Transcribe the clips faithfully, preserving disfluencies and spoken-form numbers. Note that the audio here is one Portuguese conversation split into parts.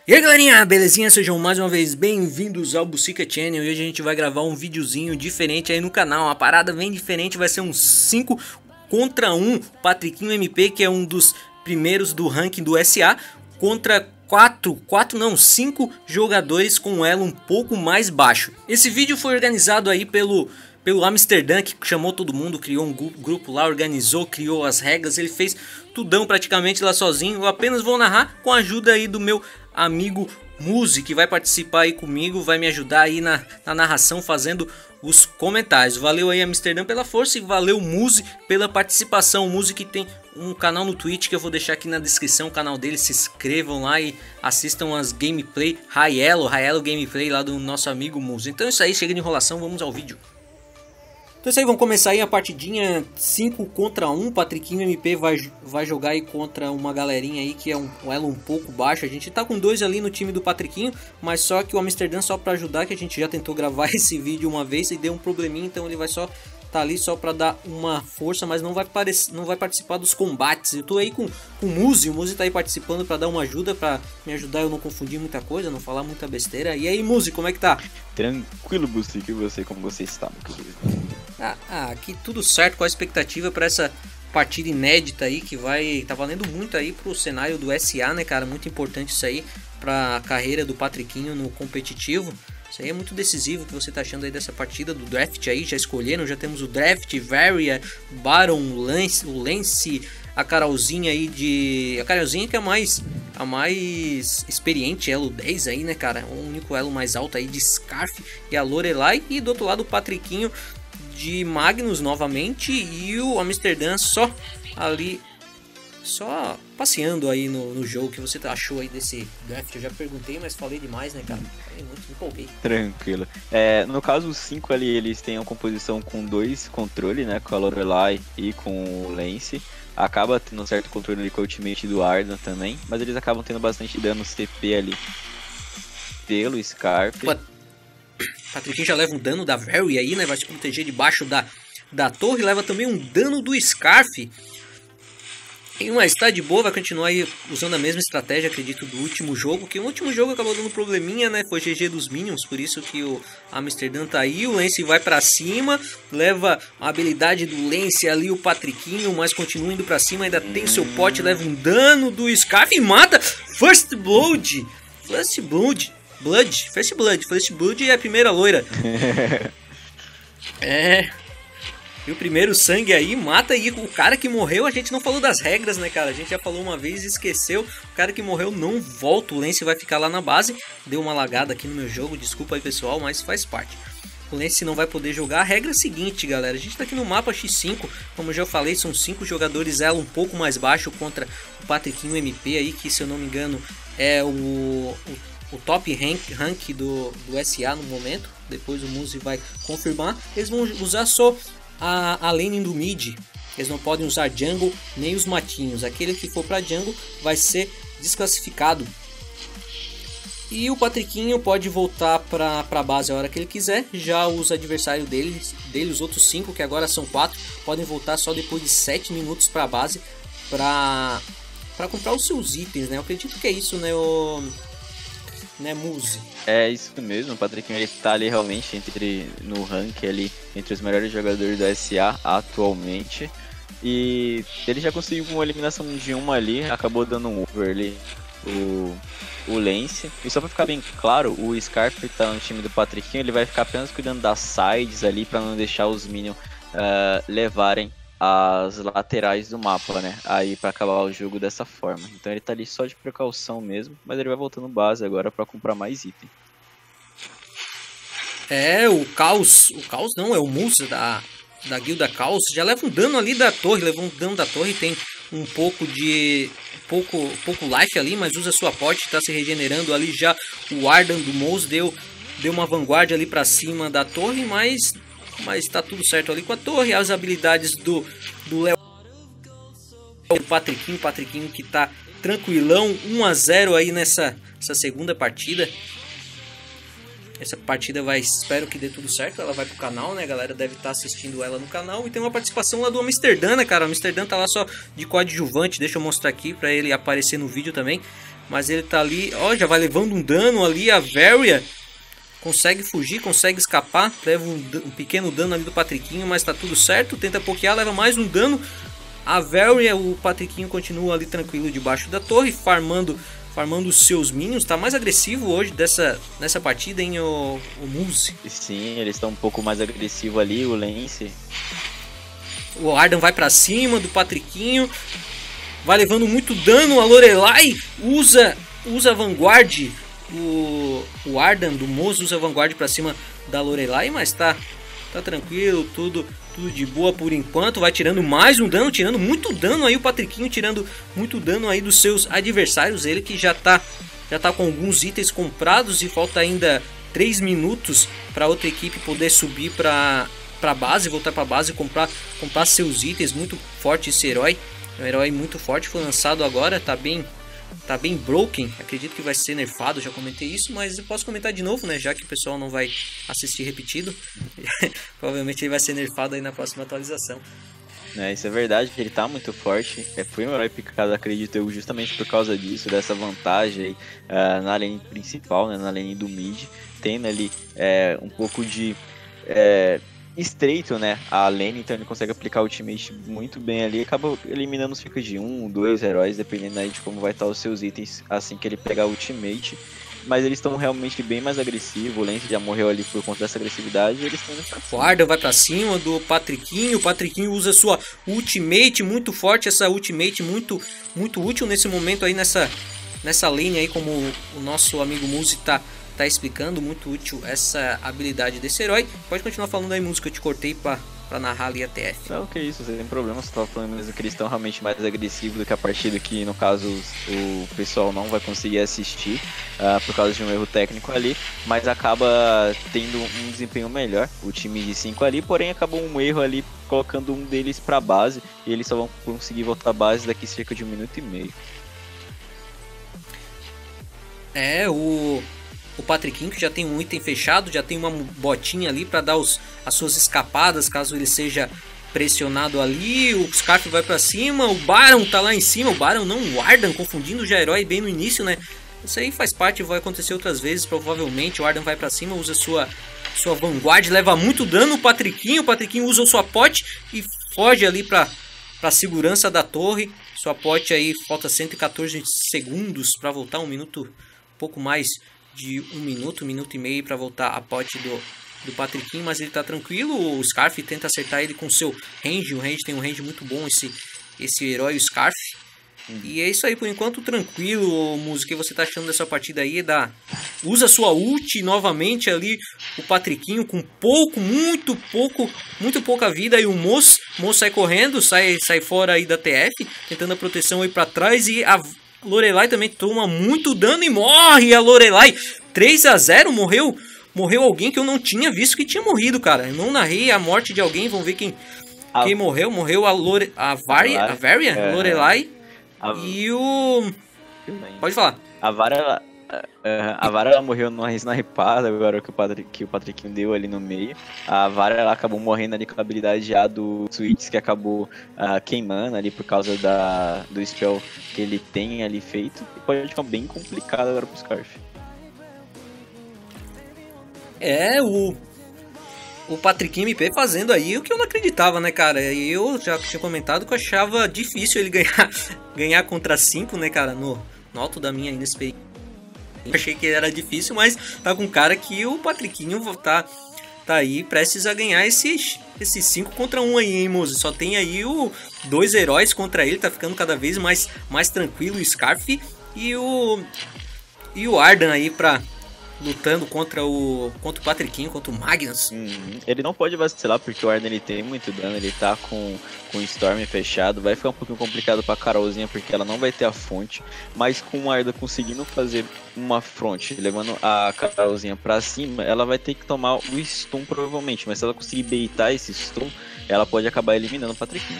E aí galerinha, belezinha? Sejam mais uma vez bem-vindos ao Bucica Channel. E hoje a gente vai gravar um videozinho diferente aí no canal. Uma parada bem diferente, vai ser um cinco contra um. Patriquinho M P, que é um dos primeiros do ranking do S A, contra quatro, quatro não, cinco jogadores com um elo um pouco mais baixo. Esse vídeo foi organizado aí pelo... pelo Amsterdã, que chamou todo mundo, criou um grupo lá, organizou, criou as regras, ele fez tudão praticamente lá sozinho. Eu apenas vou narrar com a ajuda aí do meu amigo Muzi, que vai participar aí comigo, vai me ajudar aí na, na narração, fazendo os comentários. Valeu aí Amsterdã pela força e valeu Muzi pela participação. O Muzi que tem um canal no Twitch que eu vou deixar aqui na descrição, o canal dele, se inscrevam lá e assistam as gameplay High Elo, High Elo gameplay lá do nosso amigo Muzi. Então é isso aí, chega de enrolação, vamos ao vídeo. Então é isso aí, vamos começar aí a partidinha cinco contra um. Patriquinho M P vai, vai jogar aí contra uma galerinha aí que é um, um elo um pouco baixo. A gente tá com dois ali no time do Patriquinho, mas só que o Amsterdã, só pra ajudar, que a gente já tentou gravar esse vídeo uma vez e deu um probleminha, então ele vai só tá ali só pra dar uma força, mas não vai, parec não vai participar dos combates. Eu tô aí com, com o Muzi, o Muzi tá aí participando pra dar uma ajuda, pra me ajudar eu não confundir muita coisa, não falar muita besteira. E aí Muzi, como é que tá? Tranquilo, Bucica, e você, como você está, meu querido? Ah, ah, aqui tudo certo, com a expectativa para essa partida inédita aí, que vai tá valendo muito aí pro cenário do S A, né, cara? Muito importante isso aí pra carreira do Patriquinho no competitivo. Isso aí é muito decisivo. O que você tá achando aí dessa partida do draft aí? Já escolheram, já temos o draft, Varia, Baron, Lance, o Lance, a Carolzinha aí de... A Carolzinha que é a mais, a mais experiente, elo dez aí, né, cara? O único elo mais alto aí de Scarf e a Lorelai. E do outro lado o Patriquinho de Magnus novamente e o Amsterdã só ali, só passeando aí no, no jogo. Que você achou aí desse draft? Eu já perguntei, mas falei demais, né, cara? Falei muito, me empolguei. Tranquilo. É, no caso, os cinco ali, eles têm uma composição com dois controles, né, com a Lorelai e com o Lance. Acaba tendo um certo controle ali com a ultimate do Ardan também, mas eles acabam tendo bastante dano C P ali pelo Scarf. Pô, Patriquinho já leva um dano da Very aí, né? Vai se proteger debaixo da, da torre. Leva também um dano do Scarf. E mas está de boa, vai continuar aí usando a mesma estratégia, acredito, do último jogo. Que o último jogo acabou dando probleminha, né? Foi G G dos Minions, por isso que o Amsterdã tá aí. O Lance vai pra cima, leva a habilidade do Lance ali, o Patriquinho, mas continua indo pra cima. Ainda tem seu pote, leva um dano do Scarf e mata. First Blood. First Blood. Blood, First Blood, First Blood é a primeira loira. É. E o primeiro sangue aí mata aí o cara que morreu. A gente não falou das regras, né, cara? A gente já falou uma vez e esqueceu. O cara que morreu não volta. O Lance vai ficar lá na base. Deu uma lagada aqui no meu jogo, desculpa aí, pessoal, mas faz parte. O Lance não vai poder jogar. A regra é a seguinte, galera. A gente tá aqui no mapa X cinco. Como eu já falei, são cinco jogadores ela um pouco mais baixo contra o Patriquinho M P aí, que se eu não me engano é o... o o top rank, rank do, do S A no momento. Depois o Muzi vai confirmar. Eles vão usar só a, a lane do mid. Eles não podem usar jungle nem os matinhos. Aquele que for para jungle vai ser desclassificado. E o Patriquinho pode voltar para a base a hora que ele quiser. Já os adversários dele, dele, os outros cinco, que agora são quatro, podem voltar só depois de sete minutos para a base para para comprar os seus itens, né? Eu acredito que é isso, né, o né, Muzi? É isso mesmo, o Patriquinho ele tá ali realmente entre, no rank ali, entre os melhores jogadores do S A atualmente. E ele já conseguiu uma eliminação de uma ali, acabou dando um over ali, o, o Lance. E só pra ficar bem claro, o Scarf tá no time do Patriquinho, ele vai ficar apenas cuidando das sides ali, pra não deixar os minions uh, levarem as laterais do mapa, né? Aí pra acabar o jogo dessa forma. Então ele tá ali só de precaução mesmo, mas ele vai voltando base agora pra comprar mais item. É, o Caos, o Caos não, é o Muzi da, da guilda Caos, já leva um dano ali da torre, levou um dano da torre, tem um pouco de, pouco, pouco life ali, mas usa sua pote, tá se regenerando ali já. O Ardan do Mouse deu, deu uma vanguarda ali pra cima da torre, mas... Mas tá tudo certo ali com a torre. As habilidades do do Léo, o Patriquinho, Patriquinho que tá tranquilão, um a zero aí nessa essa segunda partida. Essa partida vai, espero que dê tudo certo. Ela vai pro canal, né? A galera deve estar assistindo ela no canal. E tem uma participação lá do Amsterdã, né, cara? O Amsterdã tá lá só de coadjuvante. Deixa eu mostrar aqui pra ele aparecer no vídeo também. mas ele tá ali, ó, já vai levando um dano ali, a Varia consegue fugir, consegue escapar, leva um, um pequeno dano ali do Patriquinho, mas tá tudo certo, tenta pokear, leva mais um dano, a Varia, o Patriquinho continua ali tranquilo debaixo da torre, farmando, farmando os seus minions, tá mais agressivo hoje dessa, nessa partida, hein, o, o Muse. Sim, eles estão um pouco mais agressivos ali, o Lance. O Ardan vai pra cima do Patriquinho, vai levando muito dano, a Lorelai usa, usa a Vanguard. O, o Ardan do Mozo usa a Vanguard pra cima da Lorelai, mas tá, tá tranquilo, tudo, tudo de boa por enquanto. Vai tirando mais um dano, tirando muito dano aí o Patriquinho, tirando muito dano aí dos seus adversários. Ele que já tá, já tá com alguns itens comprados e falta ainda três minutos para outra equipe poder subir pra, pra base, voltar pra base e comprar, comprar seus itens. Muito forte esse herói, é um herói muito forte, foi lançado agora, tá bem... Tá bem broken, acredito que vai ser nerfado, já comentei isso, mas eu posso comentar de novo, né, já que o pessoal não vai assistir repetido. Provavelmente ele vai ser nerfado aí na próxima atualização. É, isso é verdade, ele tá muito forte, é, foi um herói picado, acredito eu, justamente por causa disso, dessa vantagem aí, uh, na lane principal, né, na lane do mid, tendo ali é, um pouco de... É, estreito, né, a lane, então ele consegue aplicar o ultimate muito bem ali, acaba eliminando cerca de um, dois heróis, dependendo aí de como vai estar os seus itens assim que ele pegar o ultimate, mas eles estão realmente bem mais agressivos, o Lance já morreu ali por conta dessa agressividade, e eles estão nessa O Ardan vai pra cima do Patriquinho, o Patriquinho usa sua ultimate muito forte, essa ultimate muito, muito útil nesse momento aí, nessa, nessa lane aí, como o nosso amigo Muse tá tá explicando, muito útil essa habilidade desse herói. Pode continuar falando aí, música, eu te cortei pra, pra narrar ali a T F. Não, que isso, sem problema, você tava falando mesmo que eles estão realmente mais agressivos do que a partida que, no caso, o pessoal não vai conseguir assistir uh, por causa de um erro técnico ali, mas acaba tendo um desempenho melhor, o time de cinco ali, porém acabou um erro ali colocando um deles pra base, e eles só vão conseguir voltar à base daqui cerca de um minuto e meio. É, o... O Patriquinho que já tem um item fechado, já tem uma botinha ali para dar os, as suas escapadas caso ele seja pressionado ali. O Scarf vai para cima, o Baron tá lá em cima, o Baron não, o Ardan, confundindo já herói bem no início, né? Isso aí faz parte, vai acontecer outras vezes, provavelmente. O Ardan vai para cima, usa sua, sua Vanguard, leva muito dano o Patriquinho, o Patriquinho usa o sua pote e foge ali para para segurança da torre. Sua pote aí, falta cento e quatorze segundos para voltar, um minuto, um pouco mais de um minuto, um minuto e meio para voltar a pote do, do Patriquinho, mas ele tá tranquilo. O Scarf tenta acertar ele com seu range, o range tem um range muito bom, esse, esse herói, o Scarf. Hum. E é isso aí, por enquanto tranquilo. Música, o que você tá achando dessa partida aí? Da... Usa sua ult novamente ali, o Patriquinho com pouco, muito pouco, muito pouca vida, e o Moço, Moço sai correndo, sai, sai fora aí da T F, tentando a proteção aí para trás, e a Lorelai também toma muito dano e morre a Lorelai. três a zero, morreu morreu alguém que eu não tinha visto que tinha morrido, cara. Eu não narrei a morte de alguém, vamos ver quem, a... quem morreu. Morreu a Lore... a Varia, a Varia, é, Lorelai a... e o... Pode falar. A Varia... A Vara ela morreu numa snipada agora que o, Patrick, que o Patriquinho deu ali no meio. A Vara ela acabou morrendo ali com a habilidade já do Switch, que acabou uh, queimando ali por causa da, do spell que ele tem ali feito. E pode ficar bem complicado agora pro Scarf. É, o, o Patriquinho M P fazendo aí o que eu não acreditava, né, cara? Eu já tinha comentado que eu achava difícil ele ganhar, ganhar contra cinco, né, cara, no, no alto da minha inexperiência. Achei que era difícil, mas tá com cara que o Patriquinho tá, tá aí prestes a ganhar esses esses cinco contra um aí, hein, moço? Só tem aí o dois heróis contra ele, tá ficando cada vez mais, mais tranquilo, o Scarf e o e o Ardan aí pra lutando contra o contra o Patriquinho, contra o Magnus. Hum, ele não pode vacilar porque o Ardan ele tem muito dano, ele tá com, com o Storm fechado, vai ficar um pouquinho complicado pra Carolzinha porque ela não vai ter a fonte, mas com o Ardan conseguindo fazer uma fronte, levando a Carolzinha pra cima, ela vai ter que tomar o stun provavelmente, mas se ela conseguir baitar esse stun, ela pode acabar eliminando o Patriquinho.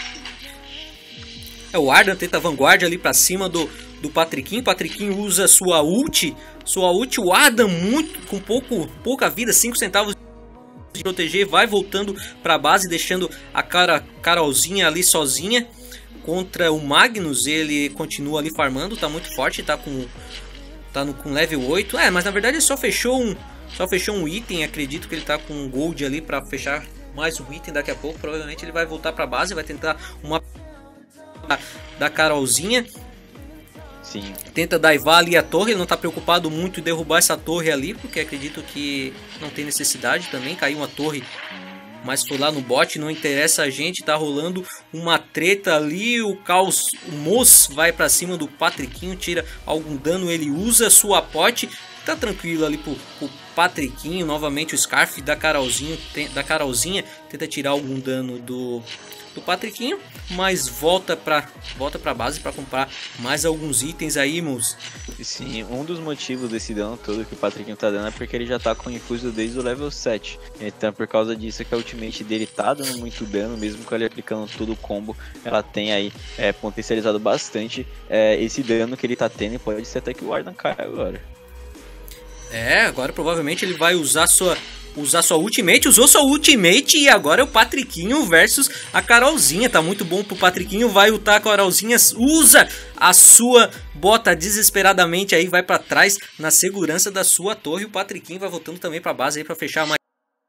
É, o Ardan tenta a Vanguard ali pra cima do, do Patriquinho. O Patriquinho usa sua ult. Sua ult, o Ardan muito, com pouco, pouca vida, cinco centavos de proteger. Vai voltando pra base, deixando a cara, Carolzinha ali sozinha. contra o Magnus, ele continua ali farmando, tá muito forte, tá com tá no, com level oito. É, mas na verdade ele só fechou um só fechou um item, acredito que ele tá com um gold ali pra fechar mais um item daqui a pouco. Provavelmente ele vai voltar pra base, vai tentar uma da Carolzinha. Sim. Tenta daivar ali a torre, ele não tá preocupado muito em derrubar essa torre ali, porque acredito que não tem necessidade também, caiu uma torre, mas foi lá no bot, não interessa a gente, tá rolando uma treta ali, o Caos, o Moz vai pra cima do Patriquinho, tira algum dano, ele usa sua pote, tá tranquilo ali pro, pro Patriquinho, novamente o Scarf da Carolzinha, da Carolzinha tenta tirar algum dano do... do Patriquinho, mas volta pra, volta pra base para comprar mais alguns itens aí, moço. Sim, um dos motivos desse dano todo que o Patriquinho tá dando é porque ele já tá com o infuso desde o level sete. Então por causa disso que a ultimate dele tá dando muito dano, mesmo com ele aplicando todo o combo, ela tem aí é, potencializado bastante é, esse dano que ele tá tendo, e pode ser até que o Warden caia agora. É, agora provavelmente ele vai usar sua... usar sua ultimate, usou sua ultimate e agora é o Patriquinho versus a Carolzinha, tá muito bom pro Patriquinho, vai lutar com a Carolzinha, usa a sua bota desesperadamente aí, vai pra trás na segurança da sua torre, o Patriquinho vai voltando também pra base aí pra fechar mais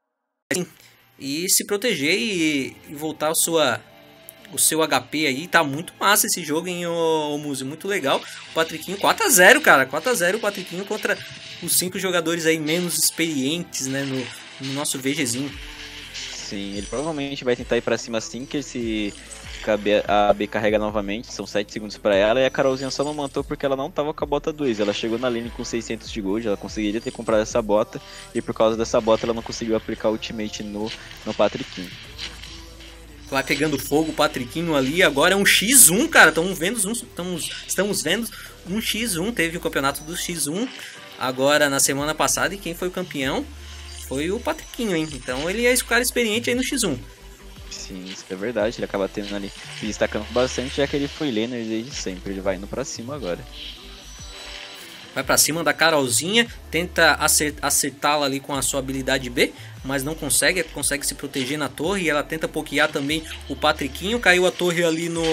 e se proteger e, e voltar a sua... o seu H P aí, tá muito massa esse jogo, hein, ô, ô Muzi, muito legal. O Patriquinho quatro a zero, cara, quatro a zero o Patriquinho contra os cinco jogadores aí menos experientes, né, no, no nosso VGzinho. Sim, ele provavelmente vai tentar ir pra cima assim que esse a B carrega novamente, são sete segundos pra ela, e a Carolzinha só não mantou porque ela não tava com a bota dois, ela chegou na lane com seiscentos de gold, ela conseguiria ter comprado essa bota, e por causa dessa bota ela não conseguiu aplicar o ultimate no, no Patriquinho. Vai pegando fogo o Patriquinho ali, agora é um xis um, cara, estamos vendo, um, estamos, estamos vendo um xis um, teve o campeonato do xis um, agora na semana passada, e quem foi o campeão foi o Patriquinho, hein, então ele é esse cara experiente aí no xis um. Sim, isso é verdade, ele acaba tendo ali, se destacando bastante, já que ele foi laner desde sempre, ele vai indo pra cima agora. Vai pra cima da Carolzinha, tenta acertá-la ali com a sua habilidade B, mas não consegue, consegue se proteger na torre, e ela tenta pokear também o Patriquinho, caiu a torre ali no,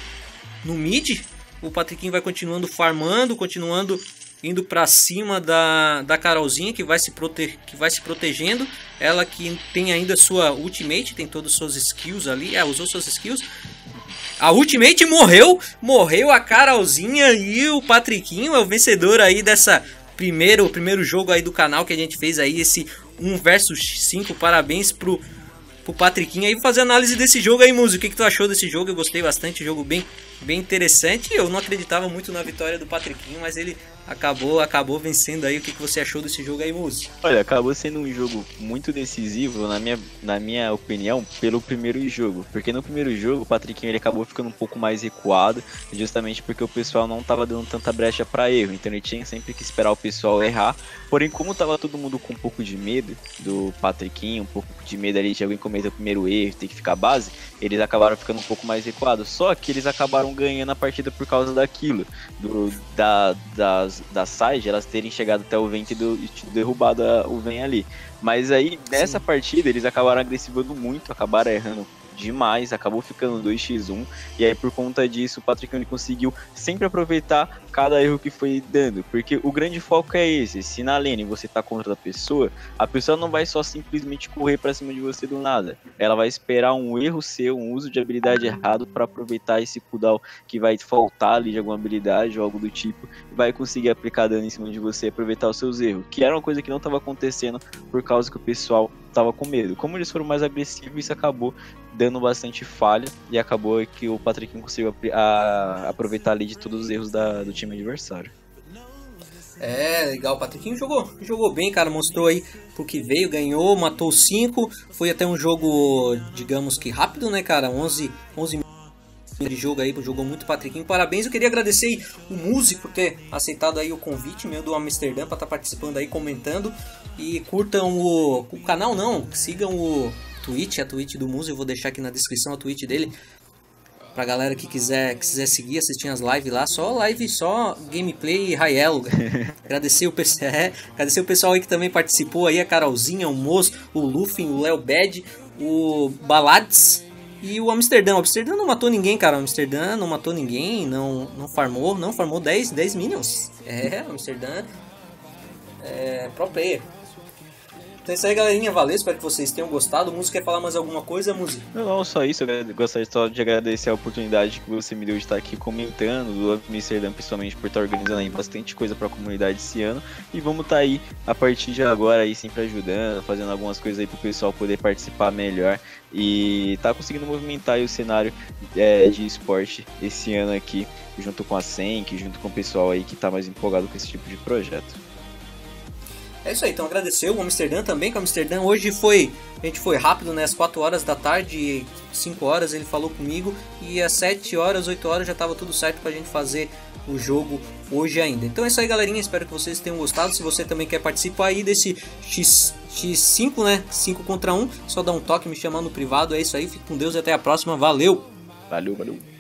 no mid, o Patriquinho vai continuando farmando, continuando indo pra cima da, da Carolzinha, que vai, se prote, que vai se protegendo, ela que tem ainda sua ultimate, tem todas as suas skills ali, é, usou suas skills, a ultimate morreu, morreu a Carolzinha, e o Patriquinho é o vencedor aí dessa primeiro, primeiro jogo aí do canal que a gente fez aí, esse um versus cinco, parabéns pro, pro Patriquinho aí, fazer análise desse jogo aí, Muzi, o que, que tu achou desse jogo? Eu gostei bastante, jogo bem, bem interessante, eu não acreditava muito na vitória do Patriquinho, mas ele acabou, acabou vencendo aí. O que, que você achou desse jogo aí, Muzi? Olha, acabou sendo um jogo muito decisivo, na minha, na minha opinião, pelo primeiro jogo. Porque no primeiro jogo, o Patriquinho ele acabou ficando um pouco mais recuado, justamente porque o pessoal não estava dando tanta brecha para erro. Então ele tinha sempre que esperar o pessoal errar. Porém, como tava todo mundo com um pouco de medo do Patriquinho, um pouco de medo ali de alguém cometer o primeiro erro, ter que ficar base, eles acabaram ficando um pouco mais recuados. Só que eles acabaram ganhando a partida por causa daquilo, do, da, das, da side, elas terem chegado até o vento e, do, e derrubado a, o Ven ali. Mas aí, nessa Sim. partida, eles acabaram agressivando muito, acabaram errando demais, acabou ficando dois a um, e aí por conta disso o Patriquinho conseguiu sempre aproveitar cada erro que foi dando, porque o grande foco é esse: se na lane você tá contra a pessoa, a pessoa não vai só simplesmente correr pra cima de você do nada, ela vai esperar um erro seu, um uso de habilidade errado para aproveitar esse cooldown que vai faltar ali de alguma habilidade ou algo do tipo, e vai conseguir aplicar dano em cima de você e aproveitar os seus erros, que era uma coisa que não estava acontecendo por causa que o pessoal tava com medo. Como eles foram mais agressivos, isso acabou dando bastante falha, e acabou que o Patriquinho conseguiu a, a aproveitar ali de todos os erros da, do time adversário. É, legal, o Patriquinho jogou, jogou bem, cara, mostrou aí pro que veio, ganhou, matou cinco, foi até um jogo, digamos que rápido, né, cara, onze minutos de jogo aí, jogou muito o Patriquinho, parabéns. Eu queria agradecer aí o Muzi por ter aceitado aí o convite meu do Amsterdã para estar tá participando aí, comentando, e curtam o, o canal, não, sigam o Twitch, a Twitch do Muzi, eu vou deixar aqui na descrição a Twitch dele, pra galera que quiser, que quiser seguir, assistir as lives lá, só live, só gameplay high elo. agradecer, o, é, agradecer o pessoal aí que também participou aí, a Carolzinha, o Moz, o Luffy, o Léo Bad, o Balades, E o Amsterdã, o Amsterdã não matou ninguém, cara. O Amsterdã não matou ninguém, não, não farmou, não farmou dez, dez minions. É, o Amsterdã é pro player. Então é isso aí, galerinha, valeu, espero que vocês tenham gostado. O Muzi quer falar mais alguma coisa, Muzi? Não, não, só isso, eu gostaria só de agradecer a oportunidade que você me deu de estar aqui comentando do Amsterdã, principalmente por estar organizando aí bastante coisa para a comunidade esse ano. E vamos estar aí, a partir de agora, aí sempre ajudando, fazendo algumas coisas aí para o pessoal poder participar melhor e tá conseguindo movimentar aí o cenário é, de esporte esse ano aqui, junto com a Senk, junto com o pessoal aí que tá mais empolgado com esse tipo de projeto. É isso aí, então agradecer o Amsterdã também, que o Amsterdã hoje foi, a gente foi rápido, né, às quatro horas da tarde, cinco horas ele falou comigo, e às sete horas, oito horas já estava tudo certo pra gente fazer o jogo hoje ainda. Então é isso aí, galerinha, espero que vocês tenham gostado. Se você também quer participar aí desse X, X cinco, né, cinco contra um, só dá um toque, me chamar no privado. É isso aí, fique com Deus e até a próxima, valeu! Valeu, valeu!